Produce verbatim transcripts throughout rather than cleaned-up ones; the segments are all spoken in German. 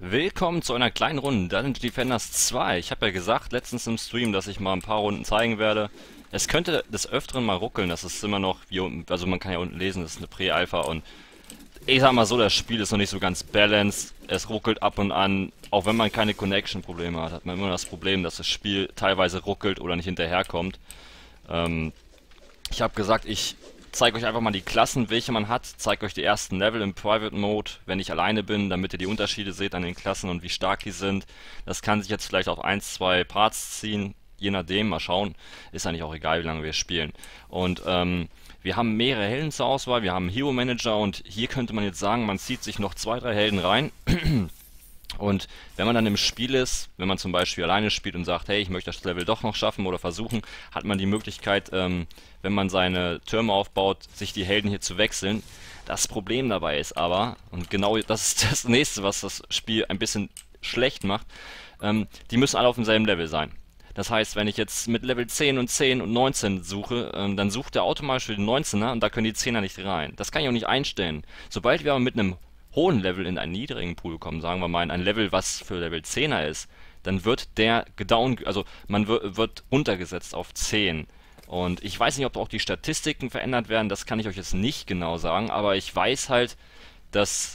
Willkommen zu einer kleinen Runde Dungeon Defenders zwei. Ich habe ja gesagt letztens im Stream, dass ich mal ein paar Runden zeigen werde. Es könnte des Öfteren mal ruckeln, das ist immer noch, wie unten, also man kann ja unten lesen, das ist eine Prä-Alpha und ich sag mal so, das Spiel ist noch nicht so ganz balanced. Es ruckelt ab und an, auch wenn man keine Connection-Probleme hat, hat man immer das Problem, dass das Spiel teilweise ruckelt oder nicht hinterherkommt. Ähm, ich habe gesagt, ich zeige euch einfach mal die Klassen, welche man hat, zeige euch die ersten Level im Private Mode, wenn ich alleine bin, damit ihr die Unterschiede seht an den Klassen und wie stark die sind. Das kann sich jetzt vielleicht auf eins, zwei Parts ziehen, je nachdem, mal schauen. Ist eigentlich auch egal, wie lange wir spielen. Und ähm, wir haben mehrere Helden zur Auswahl, wir haben einen Hero Manager und hier könnte man jetzt sagen, man zieht sich noch zwei, drei Helden rein. Und wenn man dann im Spiel ist, wenn man zum Beispiel alleine spielt und sagt, hey, ich möchte das Level doch noch schaffen oder versuchen, hat man die Möglichkeit, ähm, wenn man seine Türme aufbaut, sich die Helden hier zu wechseln. Das Problem dabei ist aber, und genau das ist das nächste, was das Spiel ein bisschen schlecht macht, ähm, die müssen alle auf demselben Level sein. Das heißt, wenn ich jetzt mit Level zehn und zehn und neunzehn suche, ähm, dann sucht er automatisch für den neunzehner und da können die zehner nicht rein. Das kann ich auch nicht einstellen. Sobald wir aber mit einem hohen Level in einen niedrigen Pool kommen, sagen wir mal in ein Level, was für Level zehner ist, dann wird der gedown, also man wird runtergesetzt auf zehn. Und ich weiß nicht, ob auch die Statistiken verändert werden, das kann ich euch jetzt nicht genau sagen, aber ich weiß halt, dass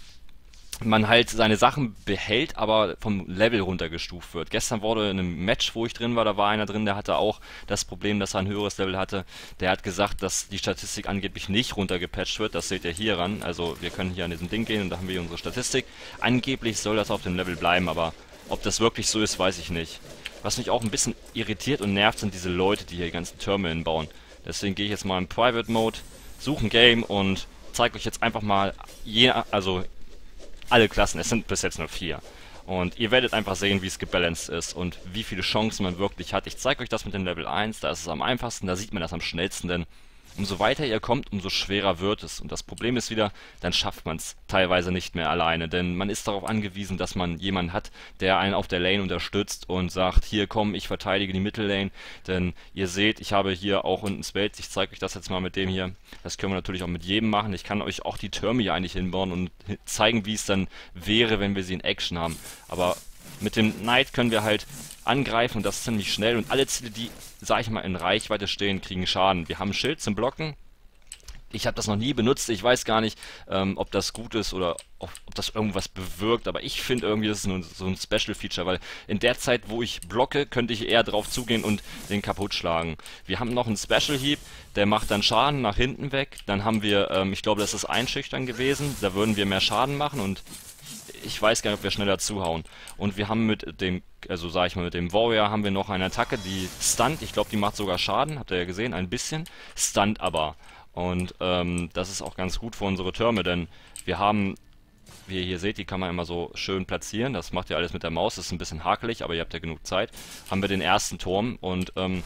man halt seine Sachen behält, aber vom Level runtergestuft wird. Gestern wurde in einem Match, wo ich drin war, da war einer drin, der hatte auch das Problem, dass er ein höheres Level hatte. Der hat gesagt, dass die Statistik angeblich nicht runtergepatcht wird. Das seht ihr hier ran. Also wir können hier an diesem Ding gehen und da haben wir unsere Statistik. Angeblich soll das auf dem Level bleiben, aber ob das wirklich so ist, weiß ich nicht. Was mich auch ein bisschen irritiert und nervt, sind diese Leute, die hier die ganzen Türme hinbauen. Deswegen gehe ich jetzt mal in Private Mode, suche ein Game und zeige euch jetzt einfach mal, je, also alle Klassen, es sind bis jetzt nur vier. Und ihr werdet einfach sehen, wie es gebalanced ist und wie viele Chancen man wirklich hat. Ich zeige euch das mit dem Level eins, da ist es am einfachsten, da sieht man das am schnellsten, denn umso weiter ihr kommt, umso schwerer wird es. Und das Problem ist wieder, dann schafft man es teilweise nicht mehr alleine, denn man ist darauf angewiesen, dass man jemanden hat, der einen auf der Lane unterstützt und sagt, hier komm, ich verteidige die Mittellane, denn ihr seht, ich habe hier auch unten Spells, ich zeige euch das jetzt mal mit dem hier, das können wir natürlich auch mit jedem machen, ich kann euch auch die Türme hier eigentlich hinbauen und zeigen, wie es dann wäre, wenn wir sie in Action haben, aber mit dem Knight können wir halt angreifen und das ist ziemlich schnell und alle Ziele, die, sag ich mal, in Reichweite stehen, kriegen Schaden. Wir haben ein Schild zum Blocken. Ich habe das noch nie benutzt, ich weiß gar nicht, ähm, ob das gut ist oder ob, ob das irgendwas bewirkt, aber ich finde irgendwie, das ist nur so ein Special-Feature, weil in der Zeit, wo ich blocke, könnte ich eher drauf zugehen und den kaputt schlagen. Wir haben noch einen Special-Heap, der macht dann Schaden nach hinten weg. Dann haben wir, ähm, ich glaube, das ist Einschüchtern gewesen, da würden wir mehr Schaden machen und ich weiß gar nicht, ob wir schneller zuhauen. Und wir haben mit dem, also sag ich mal, mit dem Warrior haben wir noch eine Attacke, die stunt. Ich glaube, die macht sogar Schaden, habt ihr ja gesehen, ein bisschen. Stunt aber. Und ähm, das ist auch ganz gut für unsere Türme, denn wir haben, wie ihr hier seht, die kann man immer so schön platzieren. Das macht ihr alles mit der Maus, das ist ein bisschen hakelig, aber ihr habt ja genug Zeit. Haben wir den ersten Turm und ähm,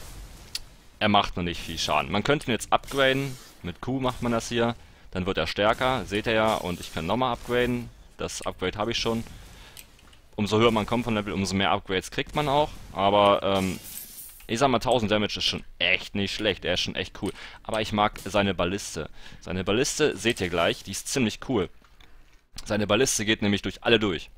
er macht noch nicht viel Schaden. Man könnte ihn jetzt upgraden, mit Q macht man das hier. Dann wird er stärker, seht ihr ja, und ich kann nochmal upgraden. Das Upgrade habe ich schon. Umso höher man kommt von Level, umso mehr Upgrades kriegt man auch. Aber, ähm, ich sag mal, tausend Damage ist schon echt nicht schlecht. Er ist schon echt cool. Aber ich mag seine Balliste. Seine Balliste, seht ihr gleich, die ist ziemlich cool. Seine Balliste geht nämlich durch alle durch.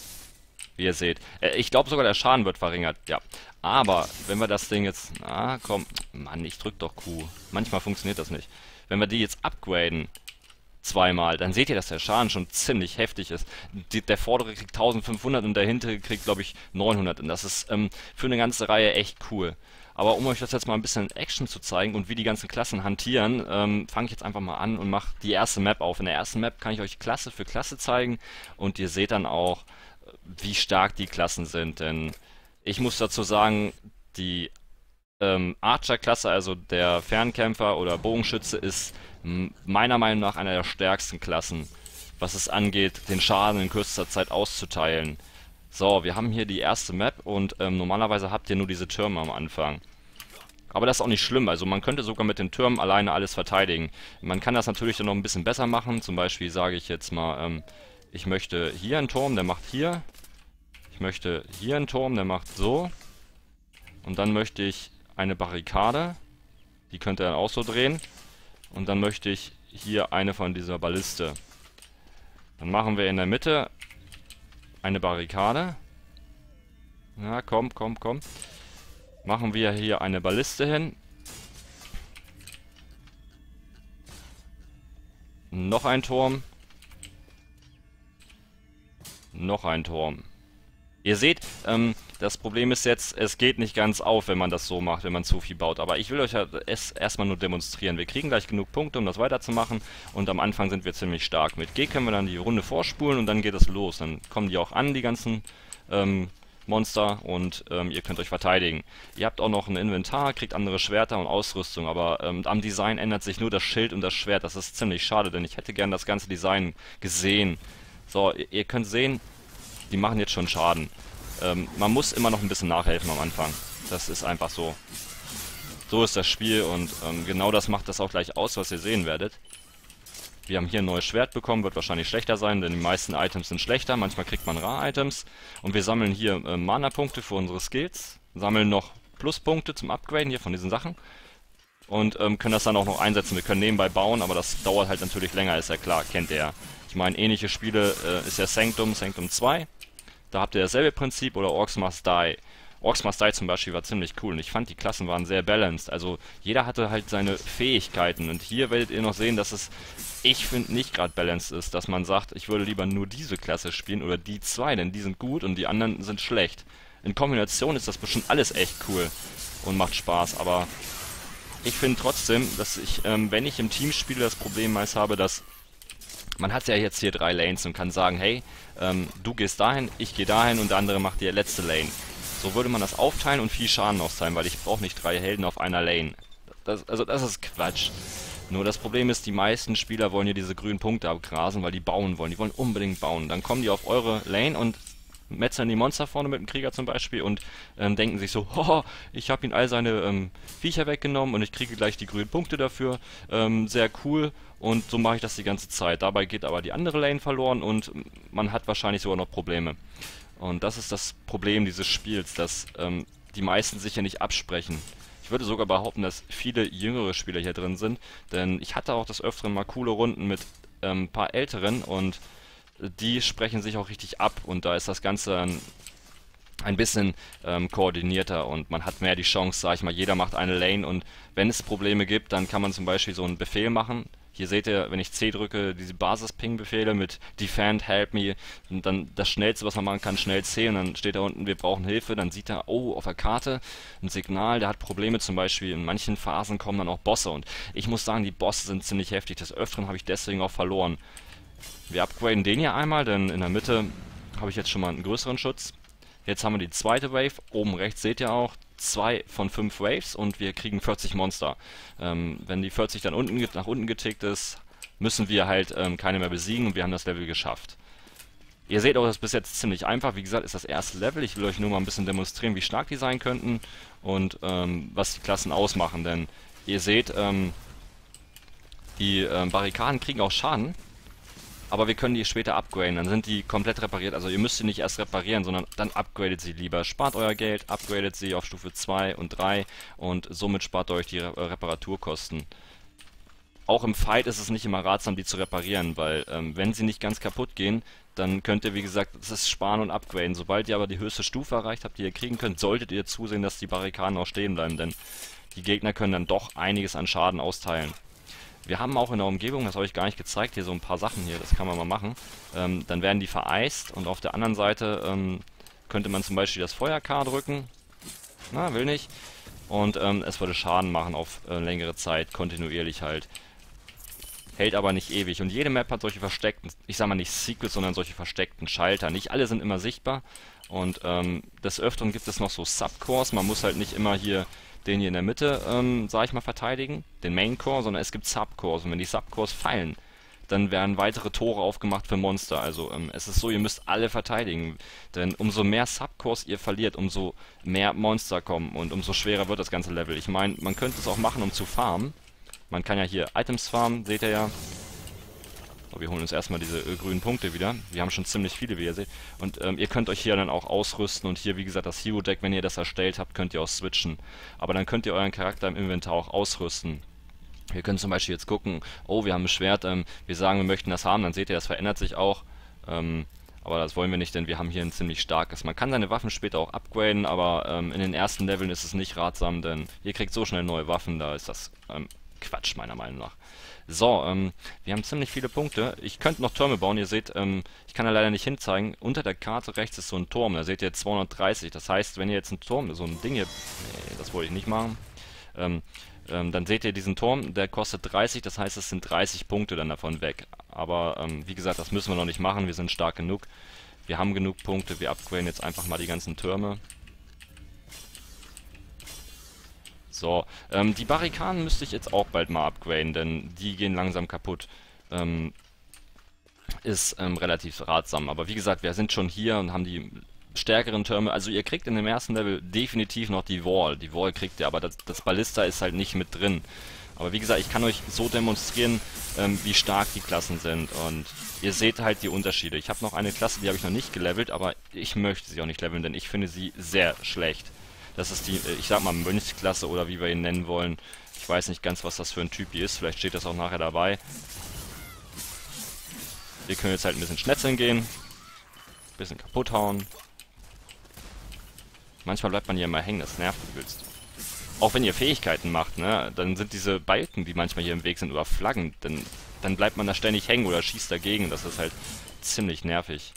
Wie ihr seht. Äh, ich glaube sogar, der Schaden wird verringert. Ja. Aber, wenn wir das Ding jetzt... Ah, komm. Mann, ich drück doch Q. Manchmal funktioniert das nicht. Wenn wir die jetzt upgraden... zweimal, dann seht ihr, dass der Schaden schon ziemlich heftig ist. Die, der vordere kriegt eintausendfünfhundert und der hintere kriegt, glaube ich, neunhundert. Und das ist ähm, für eine ganze Reihe echt cool. Aber um euch das jetzt mal ein bisschen in Action zu zeigen und wie die ganzen Klassen hantieren, ähm, fange ich jetzt einfach mal an und mache die erste Map auf. In der ersten Map kann ich euch Klasse für Klasse zeigen und ihr seht dann auch, wie stark die Klassen sind. Denn ich muss dazu sagen, die ähm, Archer-Klasse, also der Fernkämpfer oder Bogenschütze, ist meiner Meinung nach einer der stärksten Klassen, was es angeht, den Schaden in kürzester Zeit auszuteilen. So, wir haben hier die erste Map und ähm, normalerweise habt ihr nur diese Türme am Anfang. Aber das ist auch nicht schlimm, also man könnte sogar mit den Türmen alleine alles verteidigen. Man kann das natürlich dann noch ein bisschen besser machen, zum Beispiel sage ich jetzt mal, ähm, ich möchte hier einen Turm, der macht hier. Ich möchte hier einen Turm, der macht so. Und dann möchte ich eine Barrikade, die könnt ihr dann auch so drehen. Und dann möchte ich hier eine von dieser Balliste. Dann machen wir in der Mitte eine Barrikade. Na, komm, komm, komm. Machen wir hier eine Balliste hin. Noch ein Turm. Noch ein Turm. Ihr seht, ähm, das Problem ist jetzt, es geht nicht ganz auf, wenn man das so macht, wenn man zu viel baut. Aber ich will euch ja es erstmal nur demonstrieren. Wir kriegen gleich genug Punkte, um das weiterzumachen. Und am Anfang sind wir ziemlich stark. Mit G können wir dann die Runde vorspulen und dann geht es los. Dann kommen die auch an, die ganzen ähm, Monster. Und ähm, ihr könnt euch verteidigen. Ihr habt auch noch ein Inventar, kriegt andere Schwerter und Ausrüstung. Aber ähm, am Design ändert sich nur das Schild und das Schwert. Das ist ziemlich schade, denn ich hätte gern das ganze Design gesehen. So, ihr, ihr könnt sehen, die machen jetzt schon Schaden. Ähm, man muss immer noch ein bisschen nachhelfen am Anfang. Das ist einfach so. So ist das Spiel und ähm, genau das macht das auch gleich aus, was ihr sehen werdet. Wir haben hier ein neues Schwert bekommen, wird wahrscheinlich schlechter sein, denn die meisten Items sind schlechter. Manchmal kriegt man Rar-Items. Und wir sammeln hier äh, Mana-Punkte für unsere Skills. Sammeln noch Pluspunkte zum Upgraden hier von diesen Sachen. Und ähm, können das dann auch noch einsetzen. Wir können nebenbei bauen, aber das dauert halt natürlich länger, ist ja klar, kennt ihr ja. Ich meine, ähnliche Spiele äh, ist ja Sanctum, Sanctum zwei. Da habt ihr dasselbe Prinzip oder Orcs Must Die. Orcs Must Die zum Beispiel war ziemlich cool und ich fand, die Klassen waren sehr balanced. Also jeder hatte halt seine Fähigkeiten und hier werdet ihr noch sehen, dass es, ich finde, nicht gerade balanced ist, dass man sagt, ich würde lieber nur diese Klasse spielen oder die zwei, denn die sind gut und die anderen sind schlecht. In Kombination ist das bestimmt alles echt cool und macht Spaß, aber ich finde trotzdem, dass ich, ähm, wenn ich im Team spiele, das Problem meist habe, dass man hat ja jetzt hier drei Lanes und kann sagen, hey, ähm, du gehst dahin, ich gehe dahin und der andere macht die letzte Lane. So würde man das aufteilen und viel Schaden austeilen, weil ich brauche nicht drei Helden auf einer Lane. Das, also das ist Quatsch. Nur das Problem ist, die meisten Spieler wollen hier diese grünen Punkte abgrasen, weil die bauen wollen. Die wollen unbedingt bauen. Dann kommen die auf eure Lane und metzeln die Monster vorne mit dem Krieger zum Beispiel und ähm, denken sich so, hoho, ich habe ihm all seine ähm, Viecher weggenommen und ich kriege gleich die grünen Punkte dafür. Ähm, sehr cool und so mache ich das die ganze Zeit. Dabei geht aber die andere Lane verloren und man hat wahrscheinlich sogar noch Probleme. Und das ist das Problem dieses Spiels, dass ähm, die meisten sich ja nicht absprechen. Ich würde sogar behaupten, dass viele jüngere Spieler hier drin sind, denn ich hatte auch des Öfteren mal coole Runden mit ähm, ein paar Älteren und die sprechen sich auch richtig ab und da ist das Ganze ein, ein bisschen ähm, koordinierter und man hat mehr die Chance, sag ich mal, jeder macht eine Lane und wenn es Probleme gibt, dann kann man zum Beispiel so einen Befehl machen. Hier seht ihr, wenn ich C drücke, diese Basis-Ping-Befehle mit Defend, Help Me und dann das Schnellste, was man machen kann, schnell C und dann steht da unten, wir brauchen Hilfe, dann sieht er, oh, auf der Karte ein Signal, der hat Probleme, zum Beispiel in manchen Phasen kommen dann auch Bosse und ich muss sagen, die Bosse sind ziemlich heftig, des Öfteren habe ich deswegen auch verloren. Wir upgraden den hier einmal, denn in der Mitte habe ich jetzt schon mal einen größeren Schutz. Jetzt haben wir die zweite Wave. Oben rechts seht ihr auch zwei von fünf Waves und wir kriegen vierzig Monster. Ähm, wenn die vierzig dann unten nach unten getickt ist, müssen wir halt ähm, keine mehr besiegen und wir haben das Level geschafft. Ihr seht auch, das ist bis jetzt ziemlich einfach. Wie gesagt, ist das erste Level. Ich will euch nur mal ein bisschen demonstrieren, wie stark die sein könnten und ähm, was die Klassen ausmachen. Denn ihr seht, ähm, die ähm, Barrikaden kriegen auch Schaden. Aber wir können die später upgraden, dann sind die komplett repariert. Also ihr müsst sie nicht erst reparieren, sondern dann upgradet sie lieber. Spart euer Geld, upgradet sie auf Stufe zwei und drei und somit spart ihr euch die Re Reparaturkosten. Auch im Fight ist es nicht immer ratsam, die zu reparieren, weil ähm, wenn sie nicht ganz kaputt gehen, dann könnt ihr, wie gesagt, das ist sparen und upgraden. Sobald ihr aber die höchste Stufe erreicht habt, die ihr kriegen könnt, solltet ihr zusehen, dass die Barrikaden auch stehen bleiben, denn die Gegner können dann doch einiges an Schaden austeilen. Wir haben auch in der Umgebung, das habe ich gar nicht gezeigt, hier so ein paar Sachen hier, das kann man mal machen. Ähm, dann werden die vereist und auf der anderen Seite ähm, könnte man zum Beispiel das Feuer-K drücken. Na, will nicht. Und ähm, es würde Schaden machen auf äh, längere Zeit, kontinuierlich halt. Hält aber nicht ewig. Und jede Map hat solche versteckten, ich sag mal nicht Secrets, sondern solche versteckten Schalter. Nicht alle sind immer sichtbar. Und ähm, des Öfteren gibt es noch so Subcores. Man muss halt nicht immer hier den hier in der Mitte, ähm, sag ich mal, verteidigen, den Main Core, sondern es gibt Subcores und wenn die Subcores fallen, dann werden weitere Tore aufgemacht für Monster. Also ähm, es ist so, ihr müsst alle verteidigen, denn umso mehr Subcores ihr verliert, umso mehr Monster kommen und umso schwerer wird das ganze Level. Ich meine, man könnte es auch machen, um zu farmen. Man kann ja hier Items farmen, seht ihr ja. So, wir holen uns erstmal diese äh, grünen Punkte wieder. Wir haben schon ziemlich viele, wie ihr seht. Und ähm, ihr könnt euch hier dann auch ausrüsten. Und hier, wie gesagt, das Hero-Deck, wenn ihr das erstellt habt, könnt ihr auch switchen. Aber dann könnt ihr euren Charakter im Inventar auch ausrüsten. Wir können zum Beispiel jetzt gucken, oh, wir haben ein Schwert, ähm, wir sagen, wir möchten das haben. Dann seht ihr, das verändert sich auch. Ähm, Aber das wollen wir nicht, denn wir haben hier ein ziemlich starkes. Man kann seine Waffen später auch upgraden, aber ähm, in den ersten Leveln ist es nicht ratsam, denn ihr kriegt so schnell neue Waffen, da ist das ähm, Quatsch, meiner Meinung nach. So, ähm, wir haben ziemlich viele Punkte. Ich könnte noch Türme bauen. Ihr seht, ähm, ich kann da leider nicht hinzeigen. Unter der Karte rechts ist so ein Turm. Da seht ihr zweihundertdreißig. Das heißt, wenn ihr jetzt einen Turm, so ein Ding hier... Nee, das wollte ich nicht machen. Ähm, ähm, dann seht ihr diesen Turm, der kostet dreißig. Das heißt, es sind dreißig Punkte dann davon weg. Aber, ähm, wie gesagt, das müssen wir noch nicht machen. Wir sind stark genug. Wir haben genug Punkte. Wir upgraden jetzt einfach mal die ganzen Türme. So, ähm, die Barrikaden müsste ich jetzt auch bald mal upgraden, denn die gehen langsam kaputt. Ähm, ist ähm, relativ ratsam. Aber wie gesagt, wir sind schon hier und haben die stärkeren Türme. Also ihr kriegt in dem ersten Level definitiv noch die Wall. Die Wall kriegt ihr, aber das, das Ballista ist halt nicht mit drin. Aber wie gesagt, ich kann euch so demonstrieren, ähm, wie stark die Klassen sind. Und ihr seht halt die Unterschiede. Ich habe noch eine Klasse, die habe ich noch nicht gelevelt, aber ich möchte sie auch nicht leveln, denn ich finde sie sehr schlecht. Das ist die, ich sag mal, Mönchsklasse oder wie wir ihn nennen wollen. Ich weiß nicht ganz, was das für ein Typ hier ist. Vielleicht steht das auch nachher dabei. Wir können jetzt halt ein bisschen schnetzeln gehen. Ein bisschen kaputt hauen. Manchmal bleibt man hier immer hängen, das nervt übelst. Auch wenn ihr Fähigkeiten macht, ne, dann sind diese Balken, die manchmal hier im Weg sind, oder Flaggen, dann, dann bleibt man da ständig hängen oder schießt dagegen. Das ist halt ziemlich nervig.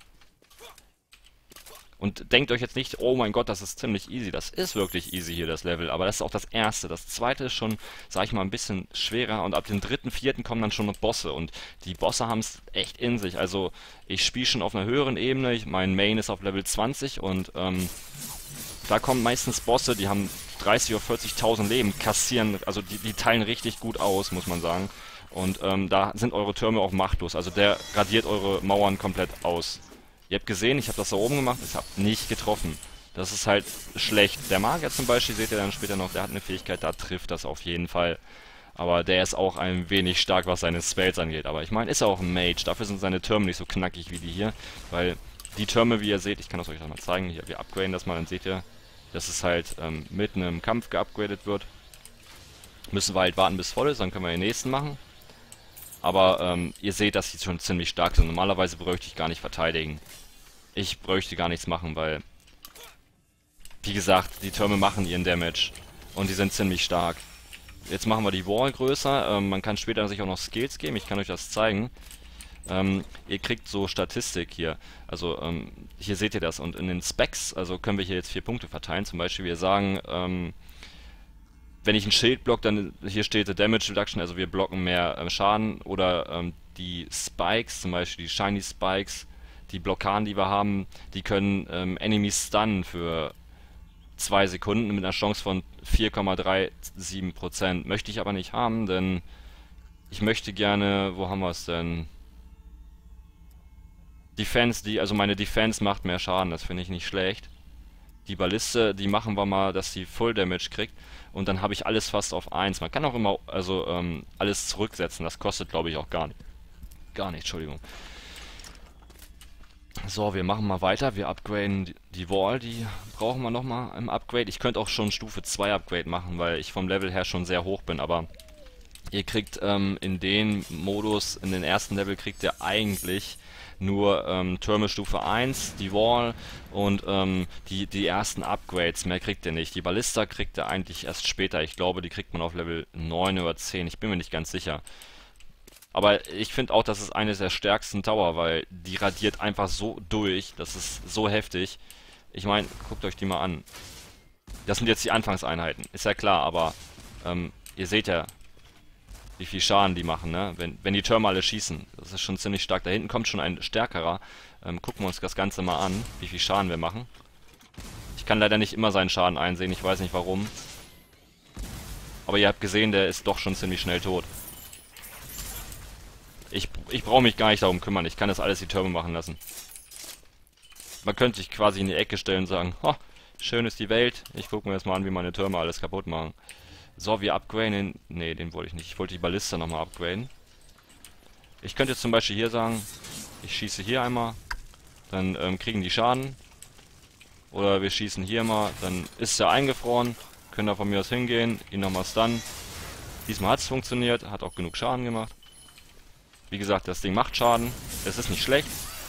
Und denkt euch jetzt nicht, oh mein Gott, das ist ziemlich easy. Das ist wirklich easy hier, das Level. Aber das ist auch das erste. Das zweite ist schon, sag ich mal, ein bisschen schwerer. Und ab dem dritten, vierten kommen dann schon noch Bosse. Und die Bosse haben es echt in sich. Also, ich spiele schon auf einer höheren Ebene. Ich, mein Main ist auf Level zwanzig. Und ähm, da kommen meistens Bosse, die haben dreißig oder vierzigtausend Leben, kassieren. Also, die, die teilen richtig gut aus, muss man sagen. Und ähm, da sind eure Türme auch machtlos. Also, der radiert eure Mauern komplett aus. Ihr habt gesehen, ich habe das da oben gemacht, ich habe nicht getroffen. Das ist halt schlecht. Der Magier zum Beispiel, seht ihr dann später noch, der hat eine Fähigkeit, da trifft das auf jeden Fall. Aber der ist auch ein wenig stark, was seine Spells angeht. Aber ich meine, ist er auch ein Mage. Dafür sind seine Türme nicht so knackig wie die hier. Weil die Türme, wie ihr seht, ich kann das euch noch mal zeigen. Hier, wir upgraden das mal, dann seht ihr, dass es halt ähm, mitten im Kampf geupgradet wird. Müssen wir halt warten, bis voll ist, dann können wir den nächsten machen. Aber ähm, ihr seht, dass sie schon ziemlich stark sind. Normalerweise bräuchte ich gar nicht verteidigen. Ich bräuchte gar nichts machen, weil, wie gesagt, die Türme machen ihren Damage. Und die sind ziemlich stark. Jetzt machen wir die Wall größer. Ähm, man kann später sich auch noch Skills geben. Ich kann euch das zeigen. Ähm, ihr kriegt so Statistik hier. Also ähm, hier seht ihr das. Und in den Specs, also können wir hier jetzt vier Punkte verteilen. Zum Beispiel, wir sagen, ähm, wenn ich ein Schild block, dann hier steht the Damage Reduction, also wir blocken mehr äh, Schaden. Oder ähm, die Spikes, zum Beispiel die Shiny Spikes, die Blockaden, die wir haben, die können ähm, Enemies stunnen für zwei Sekunden mit einer Chance von vier Komma siebenunddreißig Prozent. Möchte ich aber nicht haben, denn ich möchte gerne, wo haben wir es denn? Defense, die, also meine Defense macht mehr Schaden, das finde ich nicht schlecht. Die Balliste, die machen wir mal, dass sie Full Damage kriegt. Und dann habe ich alles fast auf eins. Man kann auch immer, also ähm, alles zurücksetzen. Das kostet, glaube ich, auch gar nicht. Gar nicht, Entschuldigung. So, wir machen mal weiter. Wir upgraden die, die Wall, die brauchen wir nochmal im Upgrade. Ich könnte auch schon Stufe zwei Upgrade machen, weil ich vom Level her schon sehr hoch bin. Aber ihr kriegt ähm, in den Modus, in den ersten Level kriegt ihr eigentlich nur ähm, Türme Stufe eins, die Wall und ähm, die, die ersten Upgrades. Mehr kriegt ihr nicht. Die Ballista kriegt ihr eigentlich erst später. Ich glaube, die kriegt man auf Level neun oder zehn. Ich bin mir nicht ganz sicher. Aber ich finde auch, das ist eine der stärksten Tower, weil die radiert einfach so durch. Das ist so heftig. Ich meine, guckt euch die mal an. Das sind jetzt die Anfangseinheiten. Ist ja klar, aber ähm, ihr seht ja, wie viel Schaden die machen, ne? Wenn, wenn die Türme alle schießen. Das ist schon ziemlich stark. Da hinten kommt schon ein stärkerer. Ähm, gucken wir uns das Ganze mal an, wie viel Schaden wir machen. Ich kann leider nicht immer seinen Schaden einsehen. Ich weiß nicht warum. Aber ihr habt gesehen, der ist doch schon ziemlich schnell tot. Ich, ich brauche mich gar nicht darum kümmern. Ich kann das alles die Türme machen lassen. Man könnte sich quasi in die Ecke stellen und sagen, ha, schön ist die Welt. Ich gucke mir jetzt mal an, wie meine Türme alles kaputt machen. So, wir upgraden. Ne, den wollte ich nicht. Ich wollte die Ballista nochmal upgraden. Ich könnte jetzt zum Beispiel hier sagen, ich schieße hier einmal. Dann ähm, kriegen die Schaden. Oder wir schießen hier mal. Dann ist er eingefroren. Können da von mir aus hingehen. Ihn nochmal stunnen. Diesmal hat es funktioniert. Hat auch genug Schaden gemacht. Wie gesagt, das Ding macht Schaden. Es ist nicht schlecht.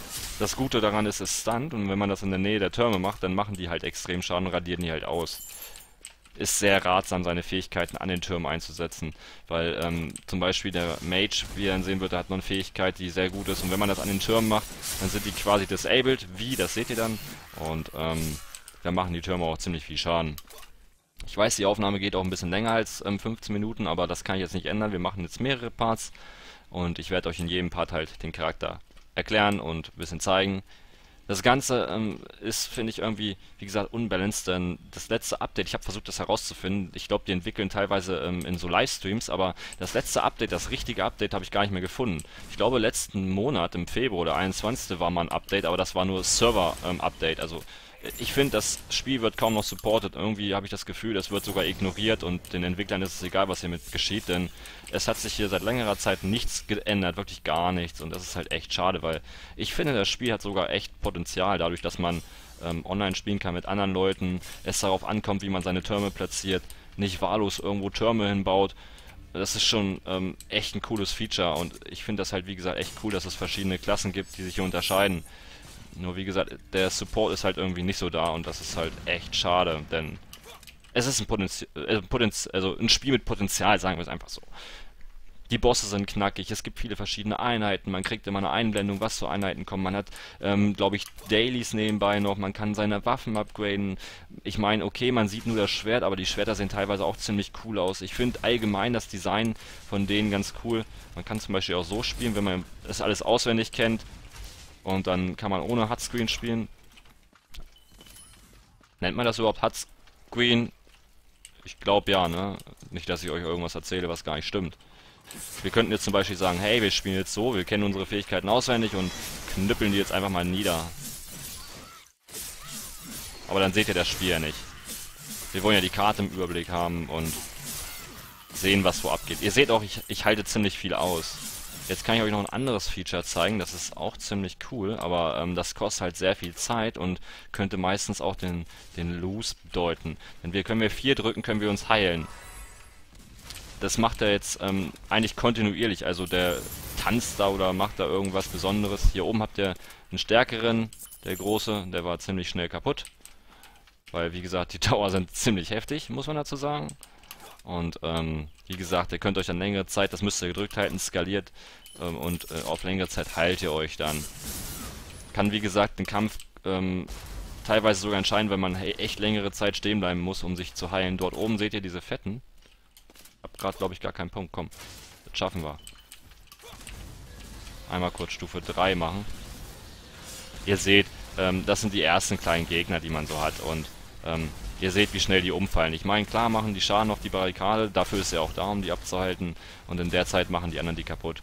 Das Gute daran ist, es stunt und wenn man das in der Nähe der Türme macht, dann machen die halt extrem Schaden und radieren die halt aus. Ist sehr ratsam, seine Fähigkeiten an den Türmen einzusetzen, weil ähm, zum Beispiel der Mage, wie er dann sehen wird, der hat noch eine Fähigkeit, die sehr gut ist und wenn man das an den Türmen macht, dann sind die quasi disabled, wie, das seht ihr dann und ähm, dann machen die Türme auch ziemlich viel Schaden. Ich weiß, die Aufnahme geht auch ein bisschen länger als ähm, fünfzehn Minuten, aber das kann ich jetzt nicht ändern, wir machen jetzt mehrere Parts und ich werde euch in jedem Part halt den Charakter erklären und ein bisschen zeigen. Das Ganze ähm, ist, finde ich, irgendwie, wie gesagt, unbalanced, denn das letzte Update, ich habe versucht, das herauszufinden, ich glaube, die entwickeln teilweise ähm, in so Livestreams, aber das letzte Update, das richtige Update, habe ich gar nicht mehr gefunden. Ich glaube, letzten Monat, im Februar, der einundzwanzigste war mal ein Update, aber das war nur Server-Update, ähm, also ich finde, das Spiel wird kaum noch supported. Irgendwie habe ich das Gefühl, es wird sogar ignoriert und den Entwicklern ist es egal, was hiermit geschieht, denn es hat sich hier seit längerer Zeit nichts geändert, wirklich gar nichts und das ist halt echt schade, weil ich finde, das Spiel hat sogar echt Potenzial, dadurch, dass man ähm, online spielen kann mit anderen Leuten, es darauf ankommt, wie man seine Türme platziert, nicht wahllos irgendwo Türme hinbaut. Das ist schon ähm, echt ein cooles Feature und ich finde das halt, wie gesagt, echt cool, dass es verschiedene Klassen gibt, die sich hier unterscheiden. Nur wie gesagt, der Support ist halt irgendwie nicht so da und das ist halt echt schade, denn es ist ein Potenzial, äh, Potenz also ein Spiel mit Potenzial, sagen wir es einfach so. Die Bosse sind knackig, es gibt viele verschiedene Einheiten, man kriegt immer eine Einblendung, was für Einheiten kommen. Man hat, ähm, glaube ich, Dailies nebenbei noch, man kann seine Waffen upgraden. Ich meine, okay, man sieht nur das Schwert, aber die Schwerter sehen teilweise auch ziemlich cool aus. Ich finde allgemein das Design von denen ganz cool. Man kann zum Beispiel auch so spielen, wenn man das alles auswendig kennt. Und dann kann man ohne Hutscreen spielen. Nennt man das überhaupt Hutscreen? Ich glaube ja, ne? Nicht, dass ich euch irgendwas erzähle, was gar nicht stimmt. Wir könnten jetzt zum Beispiel sagen, hey, wir spielen jetzt so, wir kennen unsere Fähigkeiten auswendig und knüppeln die jetzt einfach mal nieder. Aber dann seht ihr das Spiel ja nicht. Wir wollen ja die Karte im Überblick haben und sehen, was wo abgeht. Ihr seht auch, ich, ich halte ziemlich viel aus. Jetzt kann ich euch noch ein anderes Feature zeigen, das ist auch ziemlich cool, aber ähm, das kostet halt sehr viel Zeit und könnte meistens auch den, den Lose bedeuten. Denn wir können wir vier drücken, können wir uns heilen. Das macht er jetzt ähm, eigentlich kontinuierlich, also der tanzt da oder macht da irgendwas Besonderes. Hier oben habt ihr einen stärkeren, der große, der war ziemlich schnell kaputt. Weil, wie gesagt, die Tower sind ziemlich heftig, muss man dazu sagen. Und ähm, wie gesagt, ihr könnt euch dann längere Zeit, das müsst ihr gedrückt halten, skaliert ähm, und äh, auf längere Zeit heilt ihr euch dann. Kann wie gesagt den Kampf ähm, teilweise sogar entscheiden, wenn man hey, echt längere Zeit stehen bleiben muss, um sich zu heilen. Dort oben seht ihr diese Fetten. Hab gerade glaube ich gar keinen Punkt, komm, das schaffen wir. Einmal kurz Stufe drei machen. Ihr seht, ähm, das sind die ersten kleinen Gegner, die man so hat und ähm, ihr seht, wie schnell die umfallen. Ich meine, klar machen die Schaden auf die Barrikade, dafür ist er auch da, um die abzuhalten. Und in der Zeit machen die anderen die kaputt.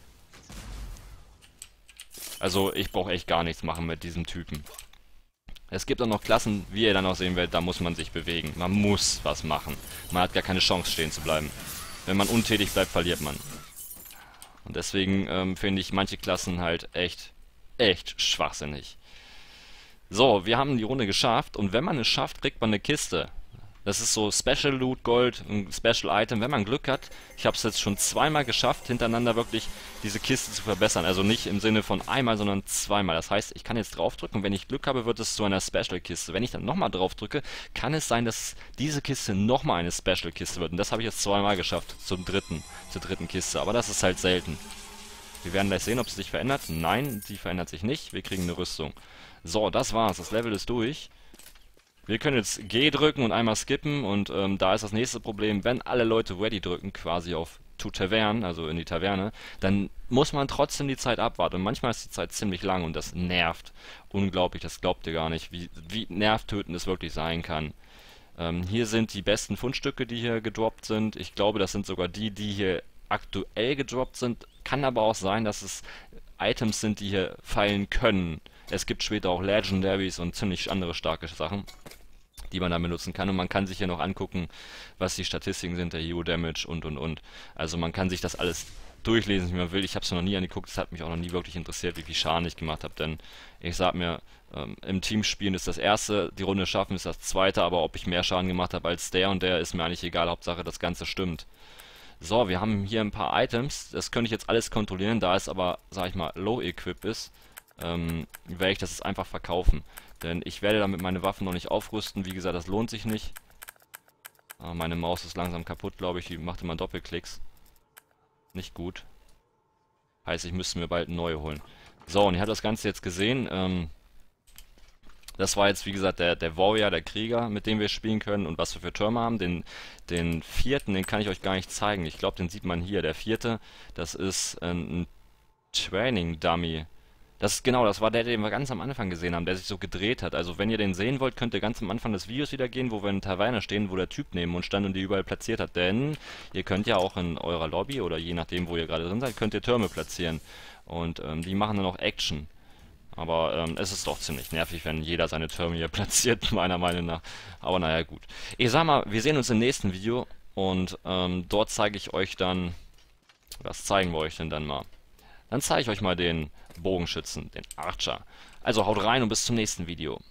Also, ich brauche echt gar nichts machen mit diesem Typen. Es gibt auch noch Klassen, wie ihr dann auch sehen werdet, da muss man sich bewegen. Man muss was machen. Man hat gar keine Chance, stehen zu bleiben. Wenn man untätig bleibt, verliert man. Und deswegen ähm, finde ich manche Klassen halt echt, echt schwachsinnig. So, wir haben die Runde geschafft und wenn man es schafft, kriegt man eine Kiste. Das ist so Special Loot Gold, ein Special Item. Wenn man Glück hat, ich habe es jetzt schon zweimal geschafft, hintereinander wirklich diese Kiste zu verbessern. Also nicht im Sinne von einmal, sondern zweimal. Das heißt, ich kann jetzt draufdrücken und wenn ich Glück habe, wird es zu einer Special Kiste. Wenn ich dann nochmal draufdrücke, kann es sein, dass diese Kiste nochmal eine Special Kiste wird. Und das habe ich jetzt zweimal geschafft, zum dritten, zur dritten Kiste. Aber das ist halt selten. Wir werden gleich sehen, ob sie sich verändert. Nein, sie verändert sich nicht. Wir kriegen eine Rüstung. So, das war's. Das Level ist durch. Wir können jetzt G drücken und einmal skippen und ähm, da ist das nächste Problem, wenn alle Leute Ready drücken, quasi auf To Tavern, also in die Taverne, dann muss man trotzdem die Zeit abwarten. Und manchmal ist die Zeit ziemlich lang und das nervt. Unglaublich, das glaubt ihr gar nicht, wie, wie nervtötend es wirklich sein kann. Ähm, hier sind die besten Fundstücke, die hier gedroppt sind. Ich glaube, das sind sogar die, die hier aktuell gedroppt sind. Kann aber auch sein, dass es Items sind, die hier fallen können. Es gibt später auch Legendaries und ziemlich andere starke Sachen, die man da benutzen kann. Und man kann sich hier noch angucken, was die Statistiken sind, der Hero Damage und und und. Also man kann sich das alles durchlesen, wie man will. Ich habe es noch nie angeguckt, es hat mich auch noch nie wirklich interessiert, wie viel Schaden ich gemacht habe. Denn ich sag mir, ähm, im Team spielen ist das erste, die Runde schaffen ist das zweite, aber ob ich mehr Schaden gemacht habe als der und der, ist mir eigentlich egal. Hauptsache das Ganze stimmt. So, wir haben hier ein paar Items. Das könnte ich jetzt alles kontrollieren, da es aber, sag ich mal, Low Equip ist. ähm, werde ich das jetzt einfach verkaufen. Denn ich werde damit meine Waffen noch nicht aufrüsten. Wie gesagt, das lohnt sich nicht. Aber meine Maus ist langsam kaputt, glaube ich. Die macht immer Doppelklicks. Nicht gut. Heißt, ich müsste mir bald eine neue holen. So, und ihr habt das Ganze jetzt gesehen. Ähm, das war jetzt, wie gesagt, der, der Warrior, der Krieger, mit dem wir spielen können. Und was wir für Türme haben. Den, den vierten, den kann ich euch gar nicht zeigen. Ich glaube, den sieht man hier. Der vierte, das ist ein, ein Training Dummy. Das ist genau, das war der, den wir ganz am Anfang gesehen haben, der sich so gedreht hat. Also wenn ihr den sehen wollt, könnt ihr ganz am Anfang des Videos wieder gehen, wo wir in der Taverne stehen, wo der Typ neben uns stand und die überall platziert hat. Denn ihr könnt ja auch in eurer Lobby oder je nachdem, wo ihr gerade drin seid, könnt ihr Türme platzieren. Und ähm, die machen dann auch Action. Aber ähm, es ist doch ziemlich nervig, wenn jeder seine Türme hier platziert, meiner Meinung nach. Aber naja, gut. Ich sag mal, wir sehen uns im nächsten Video und ähm, dort zeige ich euch dann, was zeigen wir euch denn dann mal? Dann zeige ich euch mal den Bogenschützen, den Archer. Also haut rein und bis zum nächsten Video.